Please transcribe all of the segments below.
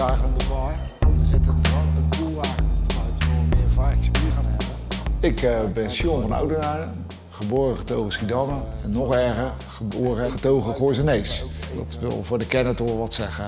daar aan de bar. Er zit een koelwagen op de buiten, waar we meer ervaringsbier gaan hebben. Ik ben Sjoerd van Oudenaarde, geboren getogen Schiedammer en nog erger, geboren getogen Goorzenees. Dat wil voor de kenner toch wel wat zeggen.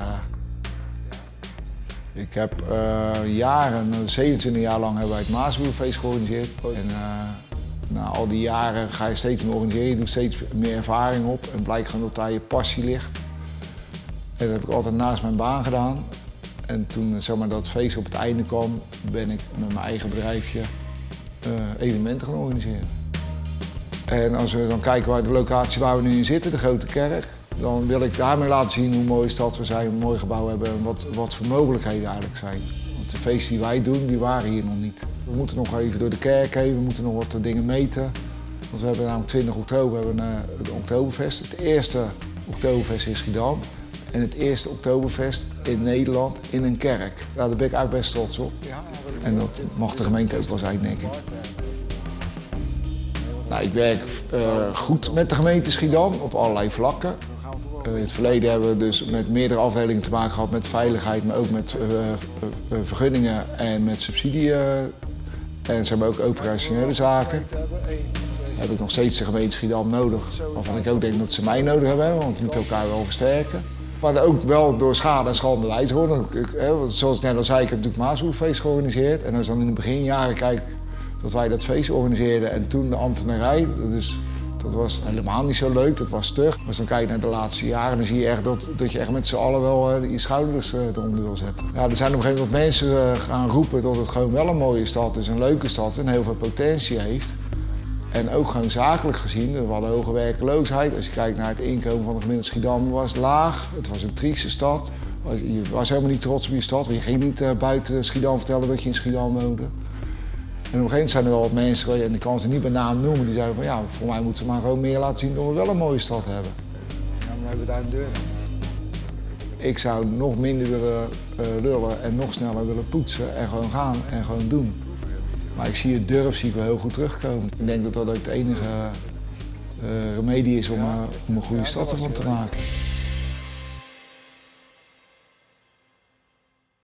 Ik heb jaren, 27 jaar lang hebben wij het Maasboerfeest georganiseerd. En na al die jaren ga je steeds meer organiseren, je doet steeds meer ervaring op en blijkt gewoon dat daar je passie ligt. En dat heb ik altijd naast mijn baan gedaan. En toen zeg maar, dat feest op het einde kwam, ben ik met mijn eigen bedrijfje evenementen gaan organiseren. En als we dan kijken waar de locatie waar we nu in zitten, de Grote Kerk, dan wil ik daarmee laten zien hoe mooie stad we zijn, hoe mooi gebouw hebben en wat voor mogelijkheden eigenlijk zijn. Want de feesten die wij doen, die waren hier nog niet. We moeten nog even door de kerk heen, we moeten nog wat dingen meten. Want we hebben namelijk 20 oktober hebben het Oktoberfest, het eerste Oktoberfest in Schiedam. En het eerste Oktoberfest in Nederland in een kerk. Ja, daar ben ik eigenlijk best trots op. En dat mag de gemeente ook wel zijn, denk ik. Nou, ik werk goed met de gemeente Schiedam op allerlei vlakken. In het verleden hebben we dus met meerdere afdelingen te maken gehad met veiligheid, maar ook met vergunningen en met subsidie. En ze hebben ook operationele zaken. Heb ik nog steeds de gemeente Schiedam nodig, waarvan ik ook denk dat ze mij nodig hebben, want we moeten elkaar wel versterken. Maar ook wel door schade en schande wijs worden. Zoals ik net al zei, ik heb natuurlijk Maasboerfeest georganiseerd. En als dan in de beginjaren kijk dat wij dat feest organiseerden en toen de ambtenarij, dat was helemaal niet zo leuk, dat was stug. Maar als dan kijk je naar de laatste jaren, dan zie je echt dat je echt met z'n allen wel je schouders eronder wil zetten. Ja, er zijn op een gegeven moment mensen gaan roepen dat het gewoon wel een mooie stad is, een leuke stad en heel veel potentie heeft. En ook gewoon zakelijk gezien, we hadden hoge werkloosheid. Als je kijkt naar het inkomen van de gemiddelde Schiedam was laag. Het was een trieste stad. Je was helemaal niet trots op je stad. Je ging niet buiten Schiedam vertellen dat je in Schiedam woonde. En op een gegeven moment zijn er wel wat mensen, en ik kan ze niet bij naam noemen, die zeiden van ja, voor mij moeten ze maar gewoon meer laten zien dat we wel een mooie stad hebben. Ja, maar we hebben daar een deur aan. Ik zou nog minder willen lullen en nog sneller willen poetsen en gewoon gaan en gewoon doen. Maar ik zie het durf wel heel goed terugkomen. Ik denk dat dat ook de enige remedie is om een goede stad ervan te maken.